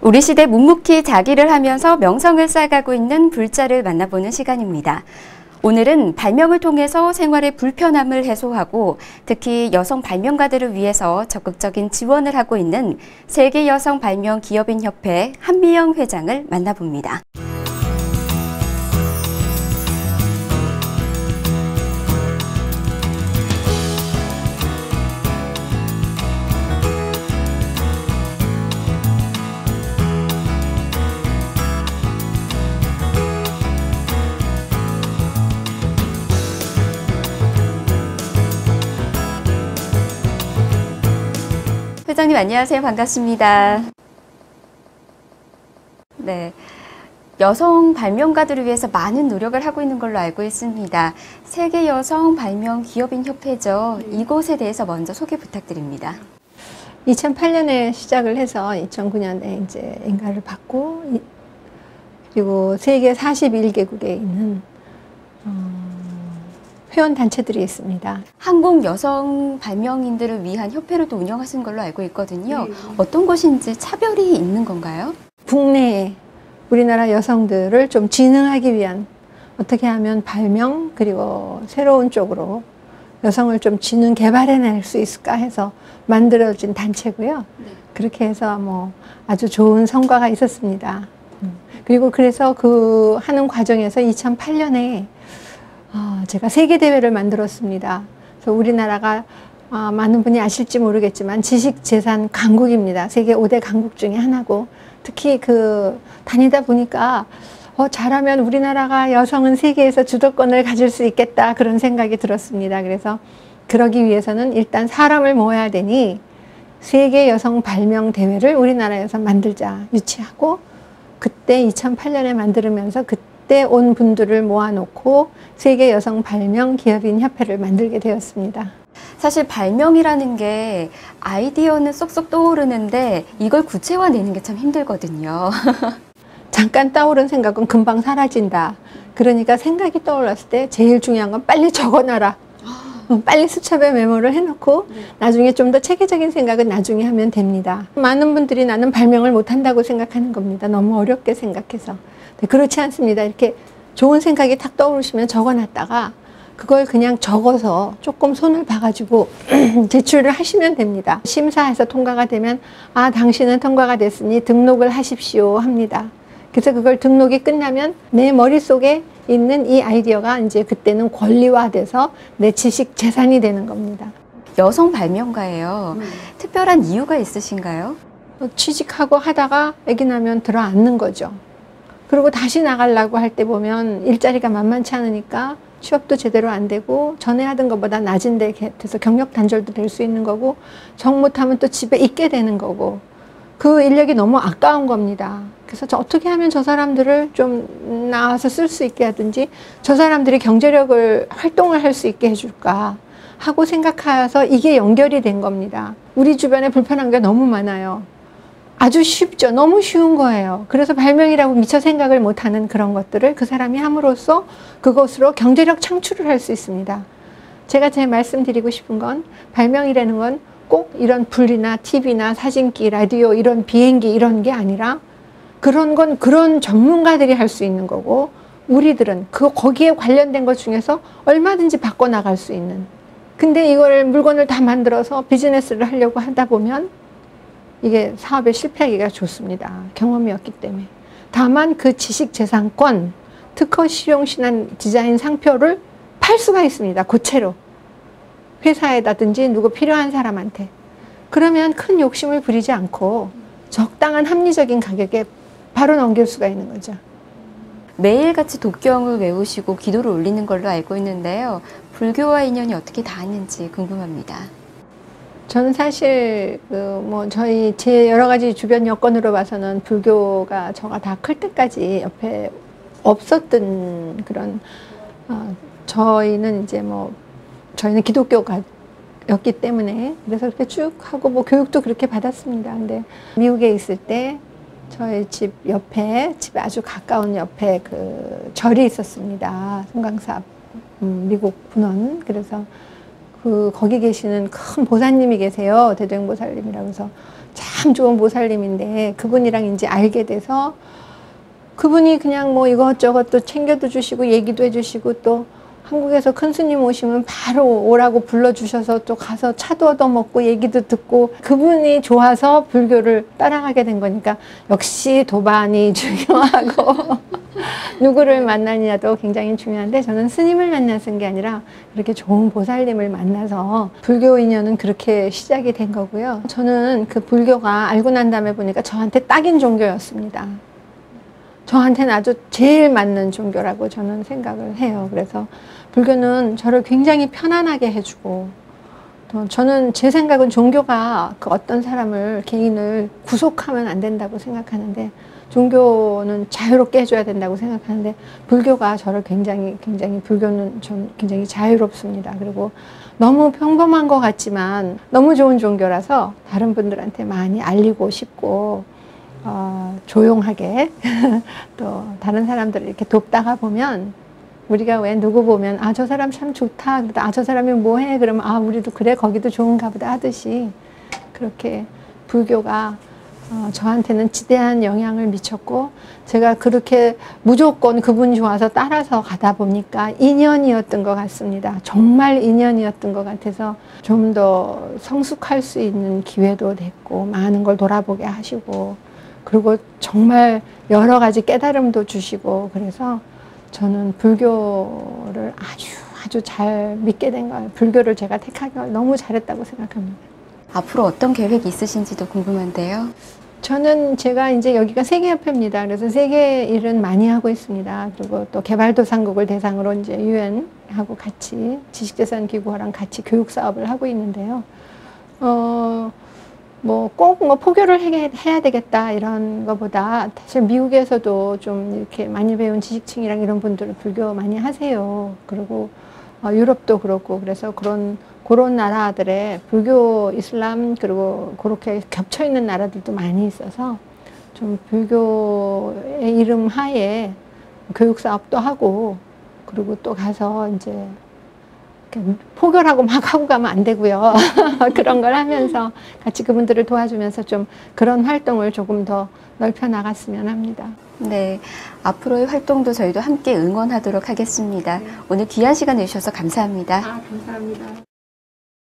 우리 시대 묵묵히 자기를 하면서 명성을 쌓아가고 있는 불자를 만나보는 시간입니다. 오늘은 발명을 통해서 생활의 불편함을 해소하고 특히 여성 발명가들을 위해서 적극적인 지원을 하고 있는 세계 여성 발명 기업인 협회 한미영 회장을 만나봅니다. 회장님 안녕하세요. 반갑습니다. 네, 여성 발명가들을 위해서 많은 노력을 하고 있는 걸로 알고 있습니다. 세계 여성 발명 기업인 협회죠. 이곳에 대해서 먼저 소개 부탁드립니다. 2008년에 시작을 해서 2009년에 이제 인가를 받고 그리고 세계 41개국에 있는 회원 단체들이 있습니다. 한국 여성 발명인들을 위한 협회를 또 운영하시는 걸로 알고 있거든요. 어떤 것인지 차별이 있는 건가요? 국내에 우리나라 여성들을 좀 진흥하기 위한 어떻게 하면 발명 그리고 새로운 쪽으로 여성을 좀 진흥 개발해낼 수 있을까 해서 만들어진 단체고요. 그렇게 해서 뭐 아주 좋은 성과가 있었습니다. 그리고 그래서 그 하는 과정에서 2008년에 제가 세계대회를 만들었습니다. 그래서 우리나라가 많은 분이 아실지 모르겠지만 지식재산 강국입니다. 세계 5대 강국 중에 하나고 특히 다니다 보니까 잘하면 우리나라가 여성은 세계에서 주도권을 가질 수 있겠다 그런 생각이 들었습니다. 그래서 그러기 위해서는 일단 사람을 모아야 되니 세계 여성 발명 대회를 우리나라에서 만들자 유치하고 그때 2008년에 만들면서 그때 온 분들을 모아놓고 세계 여성 발명 기업인 협회를 만들게 되었습니다. 사실 발명이라는 게 아이디어는 쏙쏙 떠오르는데 이걸 구체화내는 게 참 힘들거든요. 잠깐 떠오른 생각은 금방 사라진다. 그러니까 생각이 떠올랐을 때 제일 중요한 건 빨리 적어놔라. 빨리 수첩에 메모를 해놓고 나중에 좀 더 체계적인 생각은 나중에 하면 됩니다. 많은 분들이 나는 발명을 못한다고 생각하는 겁니다. 너무 어렵게 생각해서. 그렇지 않습니다. 이렇게 좋은 생각이 탁 떠오르시면 적어놨다가 그걸 그냥 적어서 조금 손을 봐가지고 제출을 하시면 됩니다. 심사해서 통과가 되면 당신은 통과가 됐으니 등록을 하십시오 합니다. 그래서 그걸 등록이 끝나면 내 머릿속에 있는 이 아이디어가 이제 그때는 권리화돼서 내 지식 재산이 되는 겁니다. 여성 발명가예요. 특별한 이유가 있으신가요? 취직하고 하다가 아기 나면 들어앉는 거죠. 그리고 다시 나가려고 할 때 보면 일자리가 만만치 않으니까 취업도 제대로 안 되고 전에 하던 것보다 낮은 데 돼서 경력 단절도 될 수 있는 거고 정 못하면 또 집에 있게 되는 거고 그 인력이 너무 아까운 겁니다. 그래서 어떻게 하면 저 사람들을 좀 나와서 쓸 수 있게 하든지 저 사람들이 경제력을 활동을 할 수 있게 해줄까 하고 생각해서 이게 연결이 된 겁니다. 우리 주변에 불편한 게 너무 많아요. 아주 쉽죠. 너무 쉬운 거예요. 그래서 발명이라고 미처 생각을 못하는 그런 것들을 그 사람이 함으로써 그것으로 경제력 창출을 할 수 있습니다. 제가 말씀드리고 싶은 건 발명이라는 건 꼭 이런 불이나 TV나 사진기, 라디오 이런 비행기 이런 게 아니라 그런 건 그런 전문가들이 할 수 있는 거고 우리들은 거기에 관련된 것 중에서 얼마든지 바꿔나갈 수 있는 근데 이걸 물건을 다 만들어서 비즈니스를 하려고 하다 보면 이게 사업에 실패하기가 좋습니다. 경험이 없기 때문에. 다만 그 지식재산권, 특허 실용신안 디자인 상표를 팔 수가 있습니다. 고체로. 회사에다든지 누구 필요한 사람한테. 그러면 큰 욕심을 부리지 않고 적당한 합리적인 가격에 바로 넘길 수가 있는 거죠. 매일같이 독경을 외우시고 기도를 올리는 걸로 알고 있는데요. 불교와 인연이 어떻게 닿았는지 궁금합니다. 저는 사실 제 여러 가지 주변 여건으로 봐서는 불교가 저가 다 클 때까지 옆에 없었던 그런 저희는 이제 저희는 기독교가였기 때문에 그래서 그렇게 쭉 하고 교육도 그렇게 받았습니다. 근데 미국에 있을 때 저희 집 옆에 집에 아주 가까운 옆에 절이 있었습니다. 송강사 미국 분원. 그래서 거기 계시는 큰 보살님이 계세요. 대조행보살님이라고 해서 참 좋은 보살님인데 그분이랑 이제 알게 돼서 그분이 그냥 뭐 이것저것 또 챙겨도 주시고 얘기도 해주시고 또 한국에서 큰 스님 오시면 바로 오라고 불러주셔서 또 가서 차도 얻어먹고 얘기도 듣고 그분이 좋아서 불교를 따라가게 된 거니까 역시 도반이 중요하고 누구를 만나느냐도 굉장히 중요한데 저는 스님을 만나서 게 아니라 그렇게 좋은 보살님을 만나서 불교 인연은 그렇게 시작이 된 거고요. 저는 그 불교가 알고 난 다음에 보니까 저한테 딱인 종교였습니다. 저한테는 아주 제일 맞는 종교라고 저는 생각을 해요. 그래서 불교는 저를 굉장히 편안하게 해주고 또 저는 제 생각은 종교가 그 어떤 사람을 개인을 구속하면 안 된다고 생각하는데 종교는 자유롭게 해줘야 된다고 생각하는데 불교가 저를 굉장히 불교는 좀 굉장히 자유롭습니다. 그리고 너무 평범한 것 같지만 너무 좋은 종교라서 다른 분들한테 많이 알리고 싶고 조용하게 또 다른 사람들을 이렇게 돕다가 보면 우리가 왜 누구 보면 아 저 사람 참 좋다 그러다 아 저 사람이 뭐해 그러면 아 우리도 그래 거기도 좋은가 보다 하듯이 그렇게 불교가 저한테는 지대한 영향을 미쳤고 제가 그렇게 무조건 그분 좋아서 따라서 가다 보니까 인연이었던 것 같습니다. 정말 인연이었던 것 같아서 좀 더 성숙할 수 있는 기회도 됐고 많은 걸 돌아보게 하시고 그리고 정말 여러 가지 깨달음도 주시고 그래서 저는 불교를 아주 잘 믿게 된 거예요. 불교를 제가 택하기 너무 잘했다고 생각합니다. 앞으로 어떤 계획이 있으신지도 궁금한데요. 저는 제가 이제 여기가 세계협회입니다. 그래서 세계 일은 많이 하고 있습니다. 그리고 또 개발도상국을 대상으로 이제 유엔하고 같이 지식재산기구랑 같이 교육 사업을 하고 있는데요. 꼭 포교를 해야 되겠다 이런 거보다 사실 미국에서도 좀 이렇게 많이 배운 지식층이랑 이런 분들은 불교 많이 하세요. 그리고 유럽도 그렇고 그래서 그런 나라들의 불교, 이슬람 그리고 그렇게 겹쳐 있는 나라들도 많이 있어서 좀 불교의 이름 하에 교육 사업도 하고 그리고 또 가서 이제 포교라고 막 하고 가면 안 되고요. 그런 걸 하면서 같이 그분들을 도와주면서 좀 그런 활동을 조금 더 넓혀 나갔으면 합니다. 네, 앞으로의 활동도 저희도 함께 응원하도록 하겠습니다. 오늘 귀한 시간 내주셔서 감사합니다. 감사합니다.